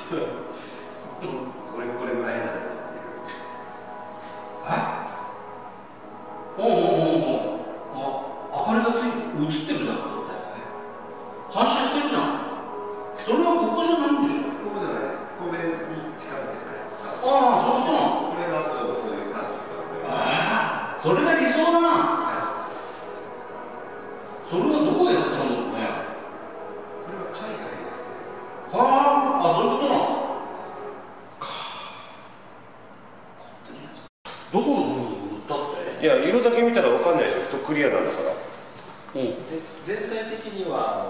これぐらいなんだっていう。 おうおうおうおう、あ、明かりが映ってるじゃん。反射してるじゃん。それはここじゃないんでしょ。 ここじゃないです。これに近づけたい。 ああ、そういうことなの。 これがちょうどそういう感じなんで。 ああ、それが理想だな。それはどこでやったんだろうね。 これは海外ですね。 はあ、あ、そういうことなの。どこの部分塗ったって？ いや、色だけ見たら分かんないでしょ。クリアなんだから。 で全体的には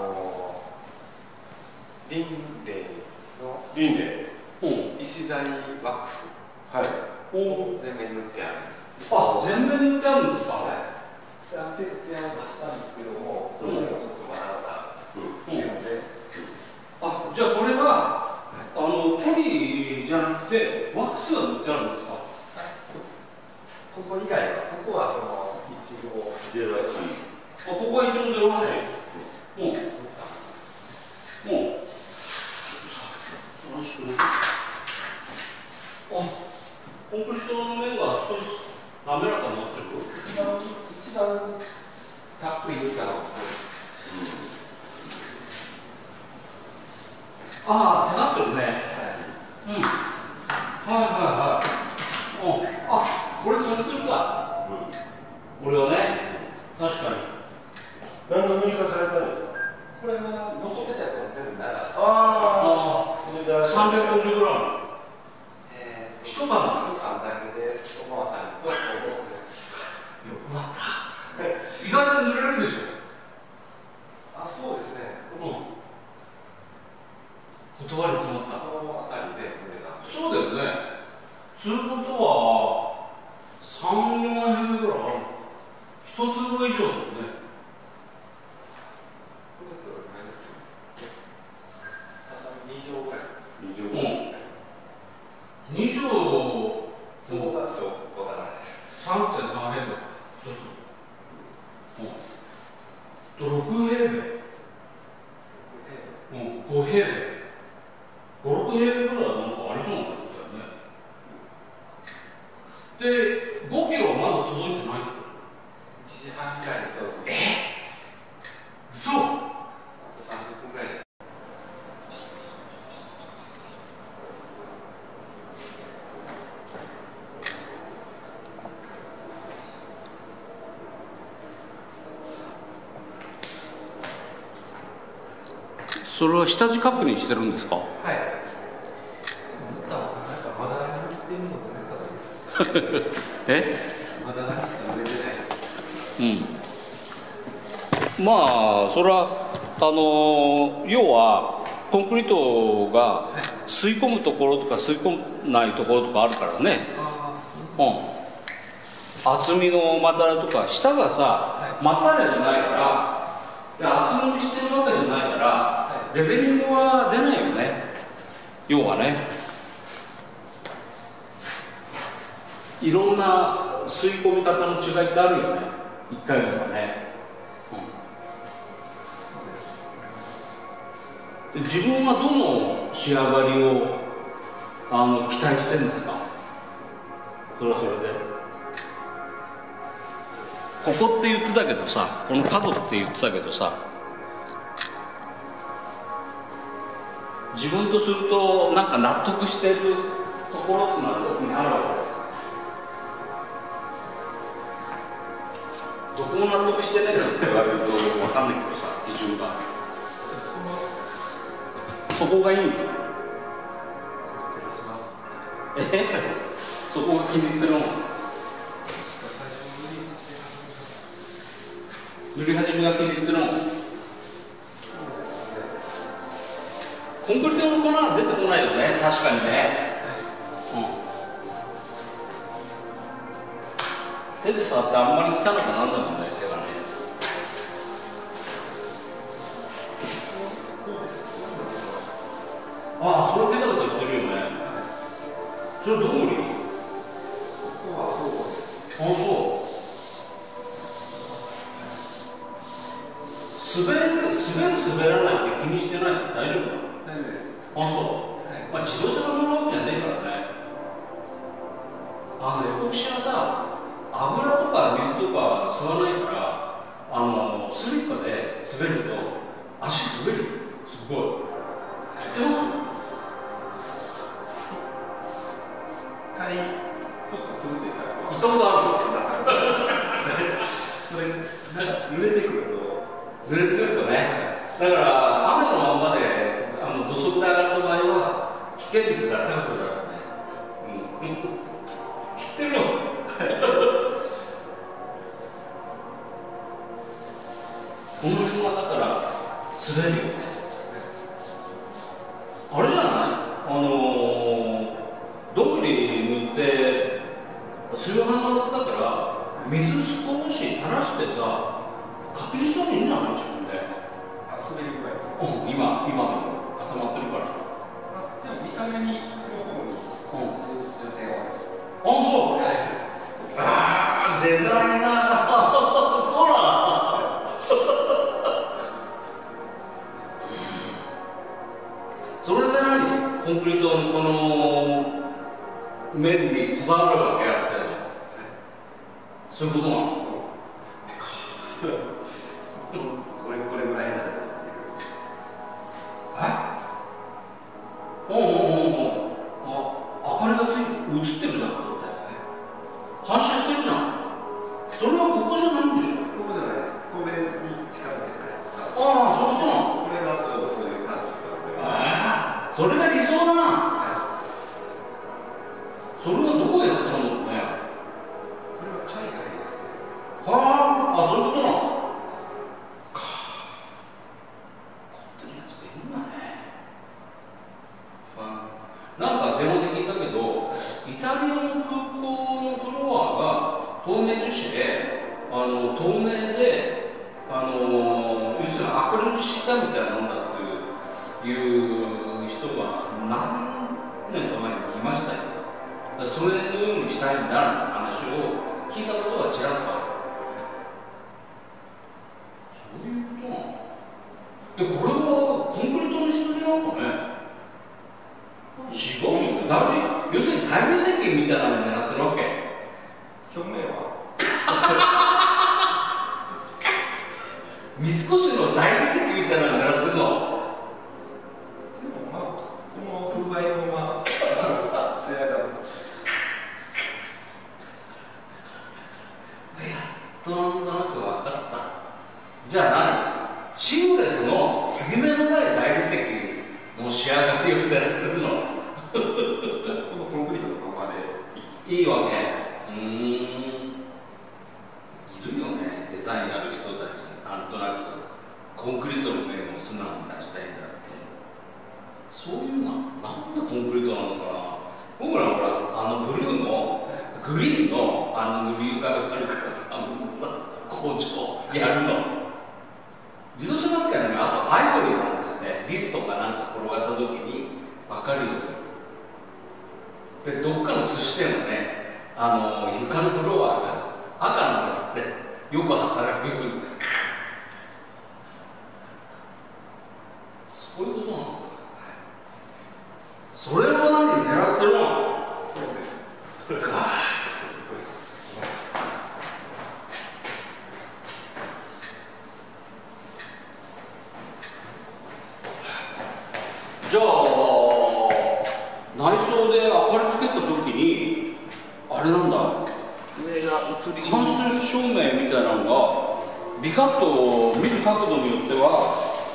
リンレイの石材ワックス、 はい、 全面塗ってある。 あ、全面塗ってあるんですか。 はい。安定ツヤを出したんですけども、それでもちょっとまだいるので、 あ、じゃあこれはポリじゃなくてワックスが塗ってあるんですか。 ここ以外は、ここはその1508。 ここは1の08。もう楽しくね。あ、コンクリートの面が少し滑らかになってる。 一番たっぷり塗ったのはここです。 ああ、手なってるね。うん。はいはいはい。あ、これツルツルだ。これはね、確かに。 何の塗り方されたの？ これは残ってたやつを全部流して。 ああ、350グラム。一缶だけで、そのあたりと、 よくなった。意外と塗れるでしょ。 あ、そうですね。 言葉に詰まった。 このあたり全部塗れた。 そうだよね。ということは、3、4平米ぐらいある。一粒以上だよね。 2畳ぐらい。 2畳そうだとわからないです。 3.3平米一つ。6平米。5平米。5、6平米ぐらいはなんかありそうなことだよね。で、5キロはまだ届いてないってこと。 1時半ぐらいにちょうど。 そう。 あと30分ぐらいです。 それは下地確認してるんですか。 はい。なんかまだらに塗ってるのと塗っただけです。まだらにしか塗れてない。 まあそれは要はコンクリートが吸い込むところとか吸い込まないところとかあるからね。厚みのまだらとか下がさ、まったりじゃないから厚塗りしてるわけじゃないから、レベリングは出ないよね。要はね、いろんな吸い込み方の違いってあるよね、1回目はね。で自分はどの仕上がりを期待してるんですか。それはそれでここって言ってたけどさ、この角って言ってたけどさ、自分とするとなんか納得してるところっていうのはどこにあるわけですか。どこも納得してないって言われると分かんないけどさ、基準がそこがいい。そこが気に入ってるの。塗り始めが気に入ってるの。コンクリートの粉は出てこないよね、確かにね。手で触ってあんまり汚くなんだもんね、手がね。ああ、それ手だとしてるよね。それどこに？ ここはそうです。 あ、そう。滑らないって気にしてないの？大丈夫なの？ 大丈夫です。 あ、そう。まあ、 自動車が乗るわけじゃねえからね。エポキシはさ、油とか水とか吸わないから、スリッパで滑ると足滑る。すごい。知ってます？ 一回ちょっとつぶっていたら行ったことある。 それなんか濡れてくるとね。だから雨のまんまで土足で上がった場合は危険率が高くなるよね。知ってるの？この辺はだから滑るよね。あれじゃない？どんぐり塗って水飯のだから水少し垂らしてさ、確実にいいんじゃない？自分で。 滑り具合ですか？ 今の固まってるから。 でも見た目にの方に重点はそう。デザイナーだ。そうなの。それで何？コンクリートのこの面にこだわるわけやってるの？そういうことなの？ これぐらいなんだっていう。 明かりが映ってるじゃん。反射してるじゃん。それはここじゃないんでしょ？ ここじゃないです。これに近づけたい。 そういうことなの？ これがちょうどそういう感じなので。 それが理想だな。それはどこでやったのね？ これは海外ですね。 そういうことなの？凝ってるやつがいるんだね。なんか電話で聞いたけど、イタリアの空港のフロアが透明樹脂で、透明で、要するにアクリルシートみたいなもんだっていう人が何年か前にいましたよ。だからそれのようにしたいんだなんて話を聞いたことはちらっとある。そういうことなの。で、これはコンクリートの質じゃなんかね。違うんだ。要するにタイム設計みたいなのになってるわけ。 表面は三越のタイム設計みたいなのになってるの。 でもこの風合いの艶がやっとなんとなく分かった。じゃあ何？シングレスの継ぎ目のない大理石の仕上がりを狙ってるの？ このコンクリートのままでいいわけ。いるよね、デザインやる人たち。なんとなくコンクリートの面を素直に出したいんだって。そういうのはなんでコンクリートなのかな。僕らほらブルーのグリーンの塗り床があるからさ、工場やるの。自動車学会にはあとアイボリーなんですよね。リストがなんか転がった時に分かるように。で、どっかの寿司店のね、床のフロアが赤なんですって。よく働くように。そういうことなの。それを何狙ってるの？ そうです。 じゃあ内装で明かりつけた時にあれなんだ、 上が映り間接照明みたいなのがビカッと見る角度によっては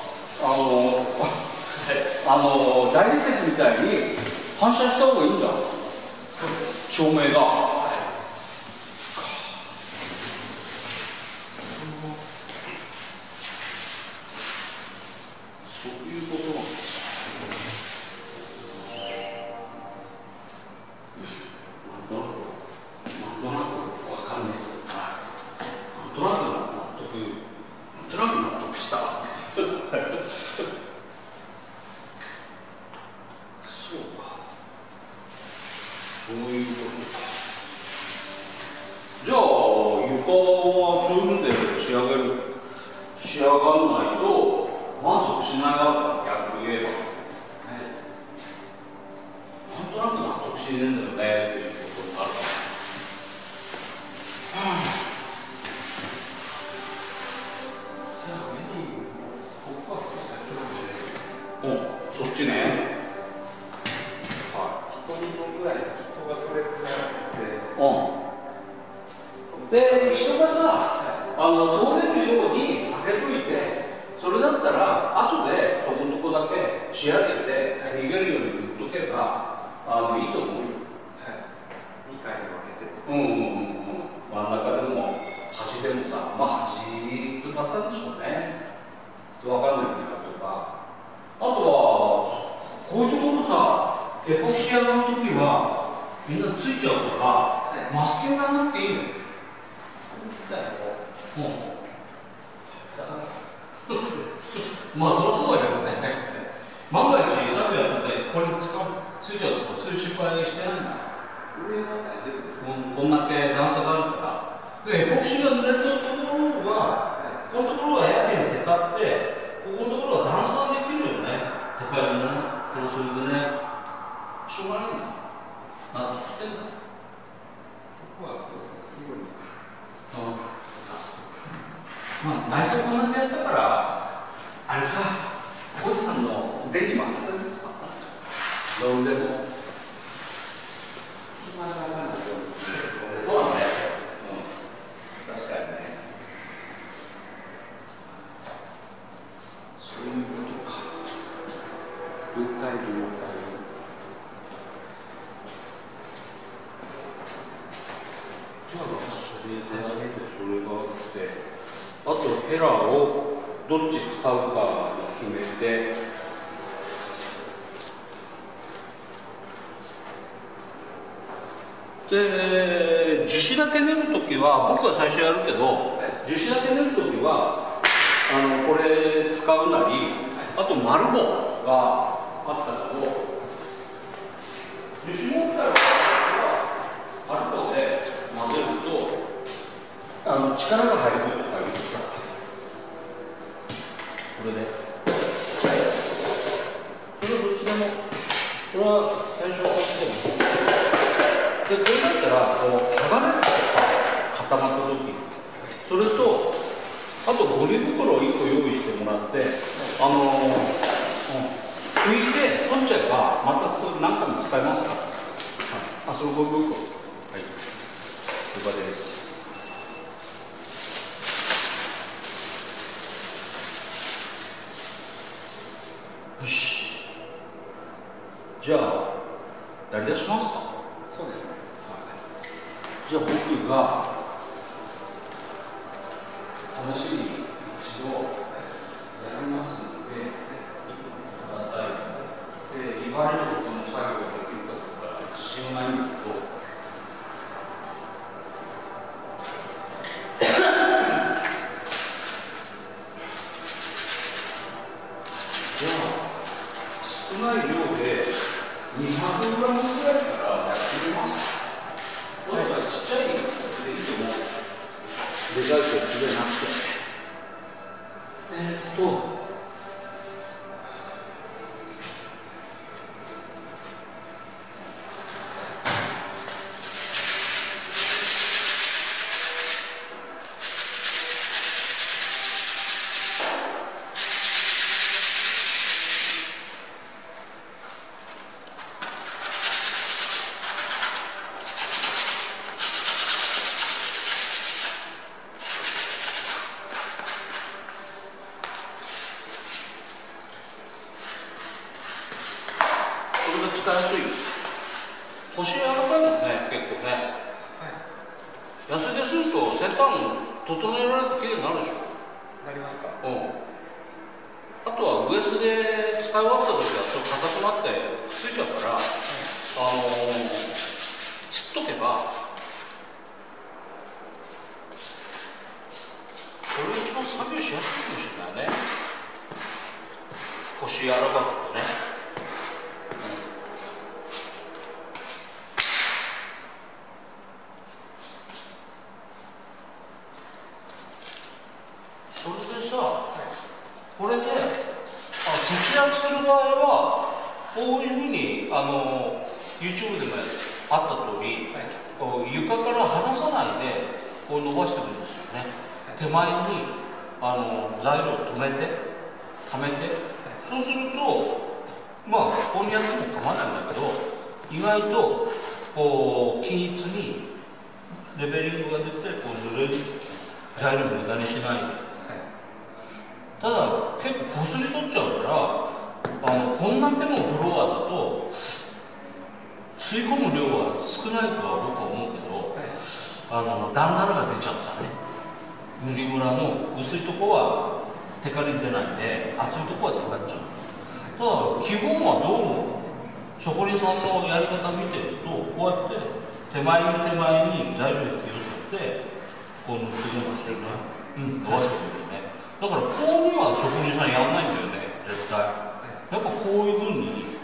大理石みたいに反射した方がいいんだ、照明が。そういうことなんですよ。なんとなくわかんないけど、なんとなく納得した。そうか、そういうことか。じゃあ床はそういうので仕上がらないと満足しないわけだ、逆に言えば。 しいねんだよねっていうことになるから。 じゃあメインここは少し先かもしれない。 そっちね。 1人分ぐらい人が取れてなくて、 で、人がさ、通れるように開けといて、それだったら後でそこのとこだけ仕上げて逃げるように塗っとけばいいと思うよ。 2回に分けてて、 真ん中でも端でもさ、端使ったでしょうね。分かんないんだとか、あとはこういうところさ、エポキシやるときはみんなついちゃうから、マスキングがなくていいのよ。まあそりゃそうだけどね。万が一さっきやっててこれついちゃうとかそういう失敗してないんだ。 上は大丈夫です。 こんだけ段差があるから。で、エポキシが濡れたところは、このところはやけにテカって、ここのところは段差ができるよね。テカリもね。それでね、しょうがないんだ。納得してんだ。 そこはそうですね。 内装こんなにやったから、あれか、おじさんの腕に任せるんですか。どうでも。 隙間がなくて、 そうだね。確かにね。そういうことか。 分解分解。 じゃあそれがあって、あとヘラをどっち使うかに決めて、で樹脂だけ練るときは僕は最初やるけど、樹脂だけ練るときはこれ使うなり、あと丸棒があったけど、樹脂持ったら丸棒で混ぜると力が入るとかいうか、これで、それはどっちでも、これは最初はこっちでも。で、これだったらこう剥がれるからさ、固まった時に、それとあとゴミ袋を1個用意してもらって、拭いて取っちゃえばまたこれ何回も使えますから。そのゴミ袋、はい、ここです。よし、じゃあやりだしますか。 そうですね。 じゃあ僕が試しに一度やりますので、ください。で、言われることの作業ができるかどうか自信がないんだけど、じゃあ少ない量で200gぐらいからやってみます。これはちっちゃいでいいと思う。でかいコップじゃなくて。使いやすいよ。腰柔らかいもんね、結構ね。安手すると先端整えられてきれいになるでしょ。 なりますか。 あとはウエスで使い終わった時はそう硬くなってくっついちゃうから、吸っとけばそれ一番作業しやすいかもしれないね。腰柔らかくてね。それでさ、これで節約する場合はこういうふうに YouTube でもあった通り、こう床から離さないでこう伸ばしていくんですよね。手前に材料を止めて溜めて、そうするとまあここにやっても構わないんだけど、意外とこう均一にレベリングが出てこう濡れる、材料を無駄にしないで、ただ結構こすり取っちゃうからこんだけのフロアだと吸い込む量は少ないとは僕は思うけど、段々が出ちゃうんですよね。塗りムラの薄いとこはテカリ出ないで、厚いとこはテカっちゃう。ただ基本はどうも職人さんのやり方見てると、こうやって手前に材料を寄せてこう塗っていくんですよね。伸ばしていくんだよね。だからこういうのは職人さんやんないんだよね、絶対。やっぱこういうふうに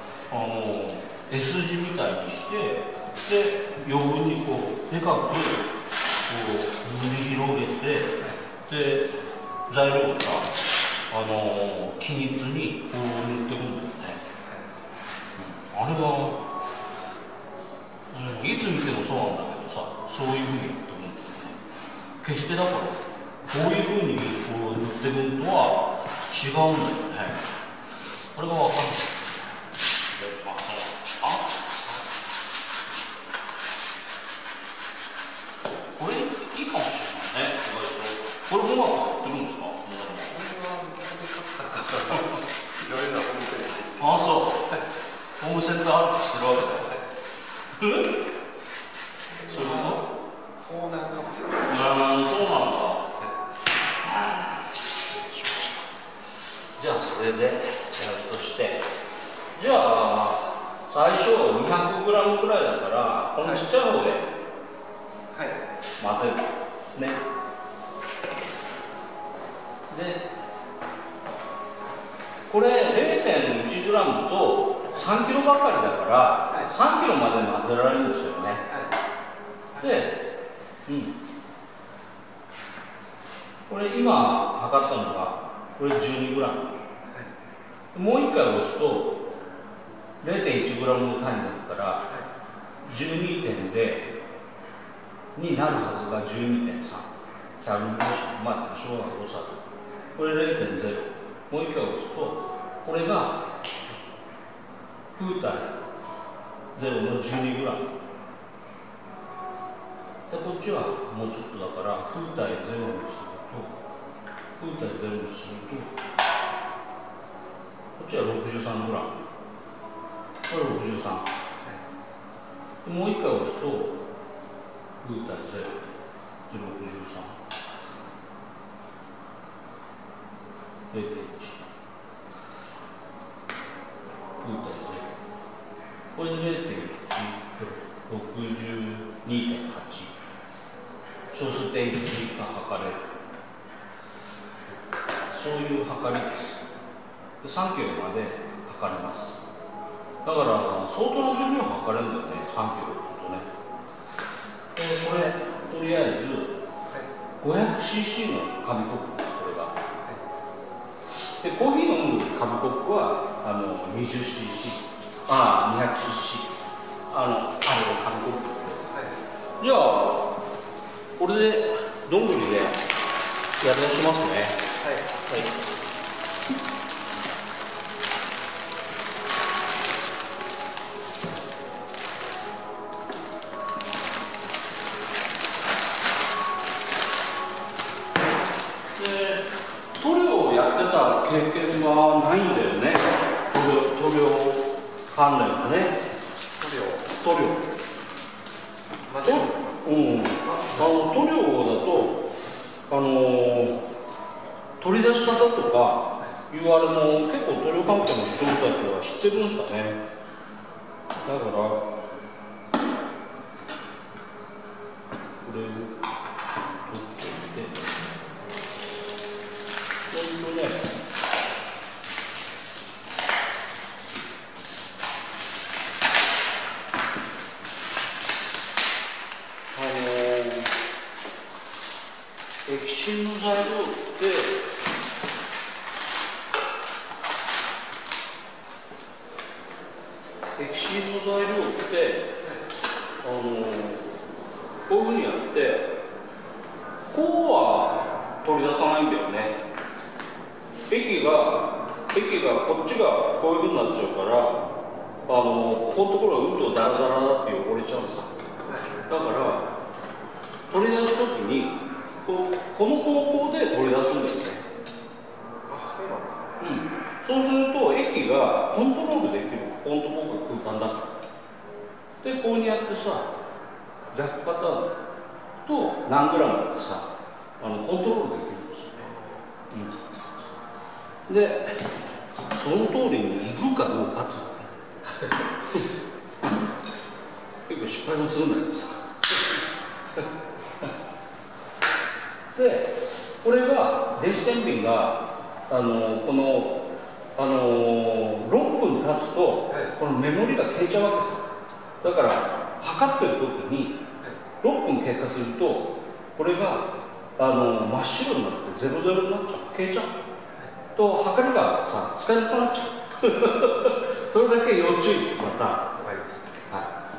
S 字みたいにして、で余分にこうでかくこう塗り広げて、で材料をさ均一にこう塗っていくんだよね。あれは、いつ見てもそうなんだけどさ、そういうふうにやってるんだよね。決してだからこういうふうにこう塗っていくのとは違うんだよね。これが分かんない。これいいかもしれないね。これうまくやってるんですか？ああ、そう。ホームセンター歩きしてるわけだよね。そういうこと？そうなんだ。じゃあそれでやるとして、じゃあ最初 200g くらいだから、このちっちゃい方で混ぜるね。でこれ 0.1g と3キロばかりだから、3キロまで混ぜられるんですよね。で、これ今測ったのがこれ 12g、もう1回押すと 0.1g の単位だから 12.0 になるはずが 12.3、 キャルミネーション、まあ多少は誤差、これ 0.0、もう1回押すとこれが風体0の 12g で、こっちはもうちょっとだから風体0にすると、風体0にするとこっちは 63g、 これ63で、もう1回押すと風体0で 63、 0.1、 風体0、これで 0.1 62.8、 小数点1が測れる、そういう測りです。で3キロまで測れます。だから相当な重量測れるんだよね、3キロって言うとね。これとりあえず 500cc の紙コップです、これが。でコーヒー飲む紙コップは20cc、200cc、紙コップ。じゃあこれでどんぐりでやり出しますね。で塗料をやってた経験はないんだよね。塗料関連のね。塗料塗料だと取り出し方とかいうあれも結構塗料関係の人たちは知ってるんですかね。だからこれを取っておいて、液芯の材料って液芯の材料ってこういうふうにやってこうは取り出さないんだよね。液がこっちがこういうふうになっちゃうからここのところがうんとダラダラだって汚れちゃうんさ。だから取り出すときにこの方向で取り出すんですね。 あ、そうなんですね。 そうすると液がコントロールできる。このところが空間だから。でこうやってさ逆パターンと何グラムってさコントロールできるんですよね。でその通りにいくかどうかっていうのね結構失敗もするんだけどさでこれが電子天秤がこの6分経つとこのメモリが消えちゃうわけさ。だから測ってる時に6分経過するとこれが真っ白になって00になっちゃう、消えちゃうと測りがさ使えなくなっちゃうそれだけ要注意です。またはい。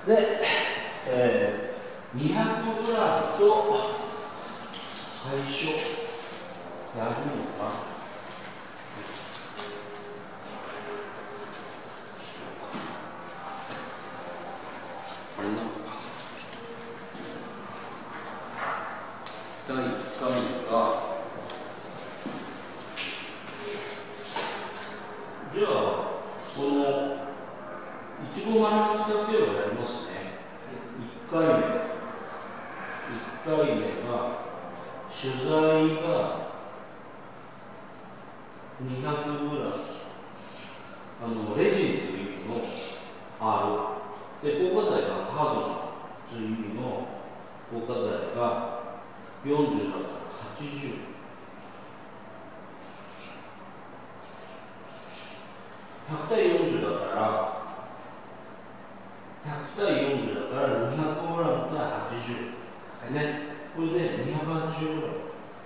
で、200グラムと最初やるのかあれなのか第1回目がじゃあこのいちご丸だけをやりますね。1回目が取材が200グラムレジンという意味の R で硬化剤がハードなという意味の硬化剤が40だから80。100対40だから200対40だから200グラム対80ね。これで280グラム。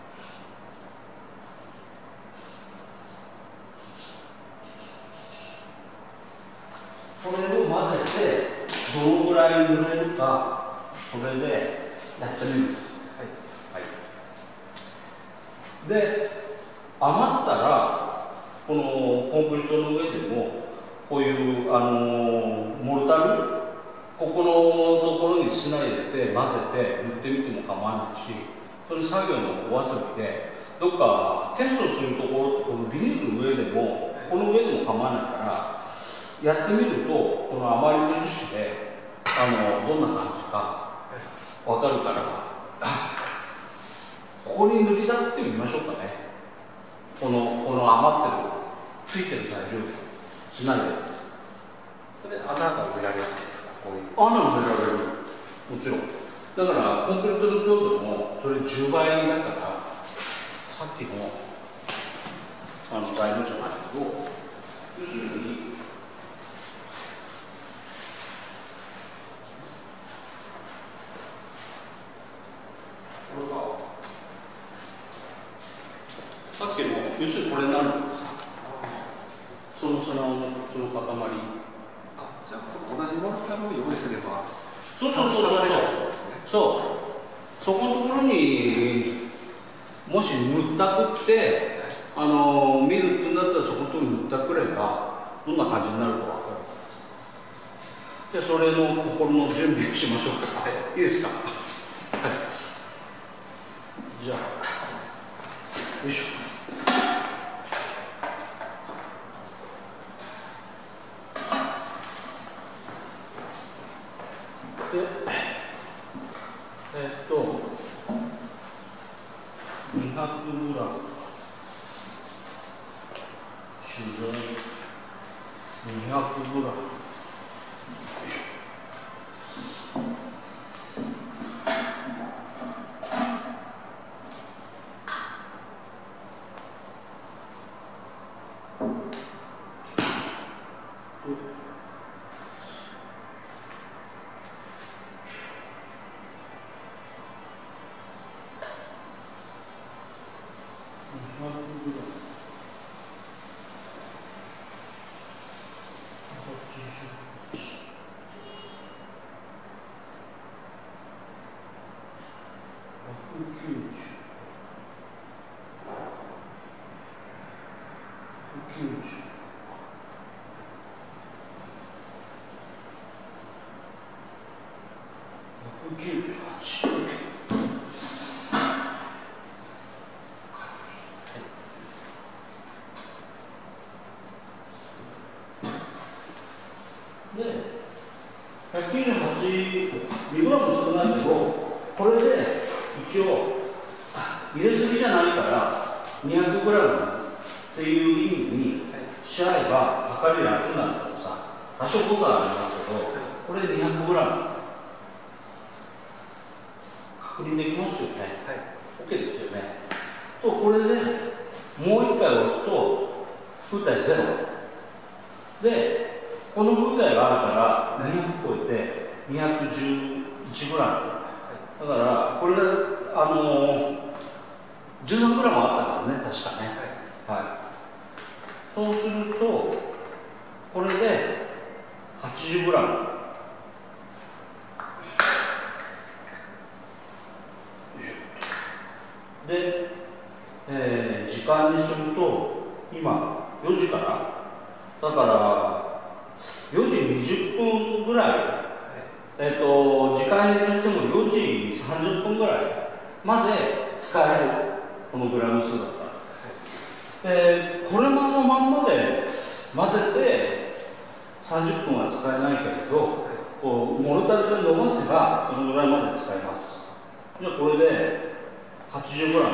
これを混ぜてどのぐらい塗れるかこれでやってみる。で余ったらこのコンクリートの上でもこういうモルタルここのところに砂入れて混ぜて塗ってみても構わないし、それ作業のお遊びでどっかテストするところってこのビニールの上でもこの上でも構わないからやってみるとこの余り印でどんな感じか分かるからここに塗りだってみましょうかね。この余ってるついてる材料でつないでそれ穴が埋められるんですか。こういう穴が埋められる。もちろんだからコンクリートの強度もそれ10倍だからさっきの材料じゃないけど要するにこれかさっきの要するにこれになるんだけどさその砂のその塊じゃあこれ同じモルタルを用意すればそうそこのところにもし塗ったくって見るってんだったらそこのところに塗ったくればどんな感じになるか分かる。でそれの心の準備をしましょうか。いいですか。じゃあよいしょ。で200グラム取材200グラム80 で、198ミクロンも少ないけど、これで一応入れすぎじゃないから200グラムっていう意味にしちゃえば測り楽になるからさ、多少誤差ありますけど、これで200グラム確認できますよね。はい、OK ですよね。と、これでもう1回押すと風体ゼロで、この風体があるから200超えて211グラムだから、これ13グラムあったからね、確かね。はい、そうするとこれで80グラムで、時間にすると今4時からだから4時20分ぐらい、時間にしても4時30分ぐらいまで使える、このグラム数だったら。これのまんまで混ぜて30分は使えないけれど、こうモルタルで伸ばせばこのぐらいまで使えます。じゃあこれで80グラム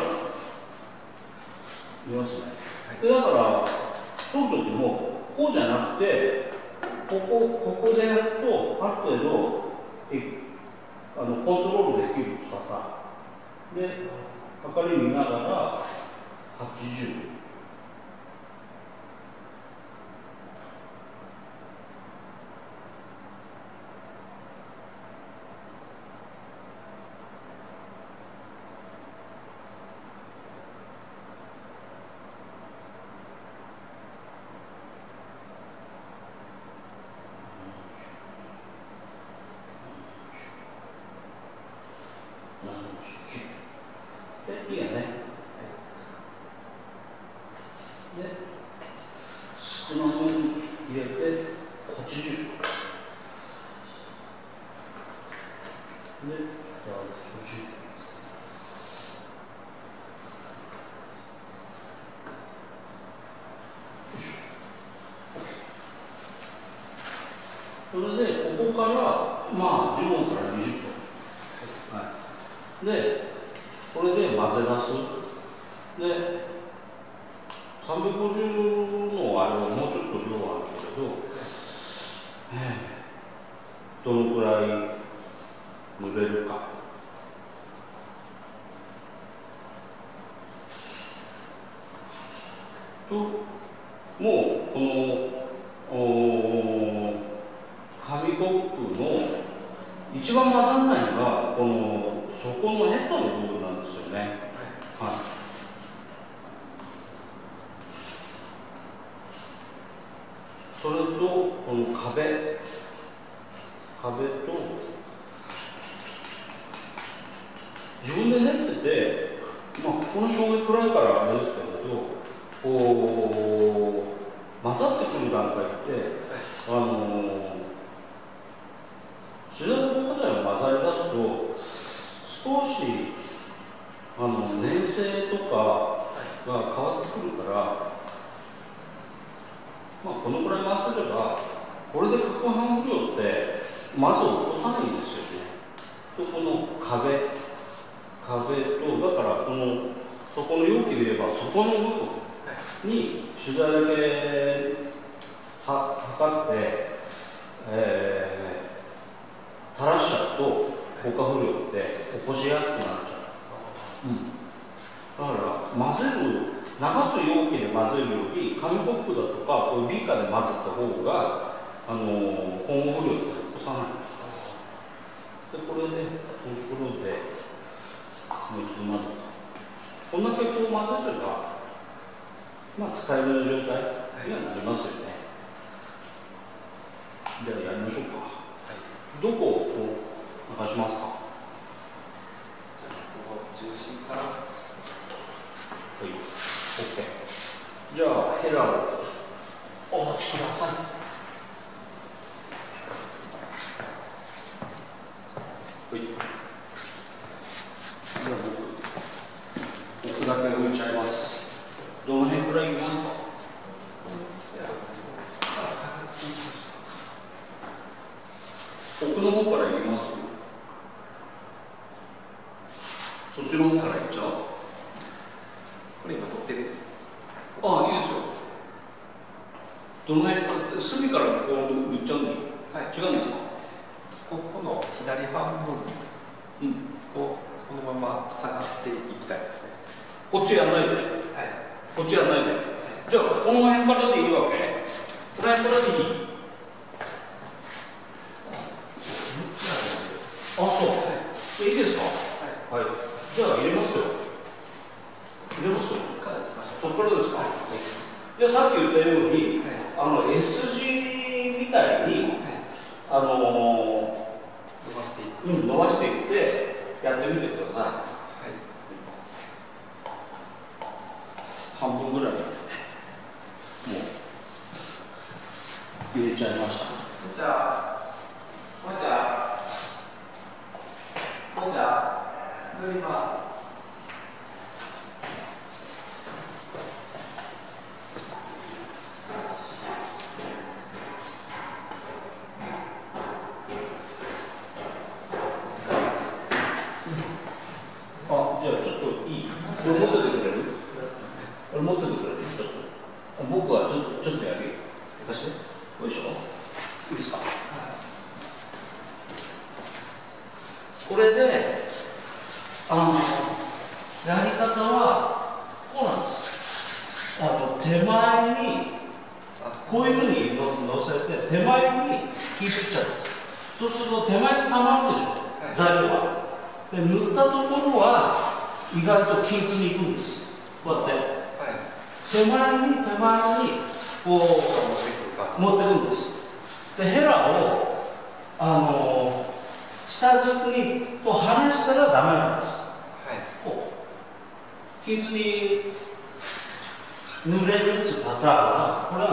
いますね。でだから取る時もこうじゃなくて、ここでやるとある程度コントロールできるパターンで、測り見ながら80。いいやね。で、少なめに入れて80。で、50。それでここからまあ15分から20分。はい。で。これで混ぜます。で、350のあれはもうちょっと量あるけれど、どのくらい塗れるか。と、もうこの紙コップの一番混ざらないのがこの底のヘッドの部分なんですよね。はい。それとこの壁と自分で練ってて、まあこの衝撃暗いからあれですけれど、こう混ざってくる段階って自然の中で混ざり出すと少し粘性とかが変わってくるから、まあこのくらい混ぜればこれで攪拌不良ってまず落とさないんですよね。とこの壁とだからこのそこの容器で言えば底の部分に取材だけ測って垂らしちゃうと硬化不良って起こしやすくなっちゃう。だから混ぜる流す容器で混ぜるより紙コップだとかこういうビーカーで混ぜた方が混合不良って起こさない。でこれでこのところでこんだけこう混ぜればまあ使える状態にはなりますよね。 じゃあやりましょうか。どこを流しますか。 この中心から。 はい、OK。じゃあヘラをお待ちください。はい。じゃあ僕、奥だけ置いちゃいます。どの辺くらいいきますか。奥の方から行きます。そっちの方から行っちゃう。 これ今撮ってる。 ああ、いいですよ。どの辺、隅からこう塗っちゃうんでしょ。 はい。 違うんですか。 ここの左半分をこのまま下がっていきたいですね。 こっちやんないで。はい。こっちやんないで。じゃあこの辺からでいいわけ。この辺からでいい。あ、そう。いいですか。はい。じゃあ入れますよ。入れますよ。そこからですか。じゃあさっき言ったように、S 字みたいに、伸ばしていってやってみてください。半分ぐらいまでもう入れちゃいました。 じゃあ、塗ります。 あ、じゃあちょっといい。これ持っててくれる？これ持っててくれる？ちょっと。僕はちょっとやるよ。貸して。よいしょ。いいですか？これで、やり方はこうなんです。手前に、こういうふうに乗せて、手前に引いてっちゃうんです。そうすると手前にたまるでしょ、材料が。で、塗ったところは意外と均一にいくんです。こうやって。手前にこう持ってくるんです。で、ヘラを下軸にこう離したらダメなんです。こう均一に塗れるっていうパターンがこれは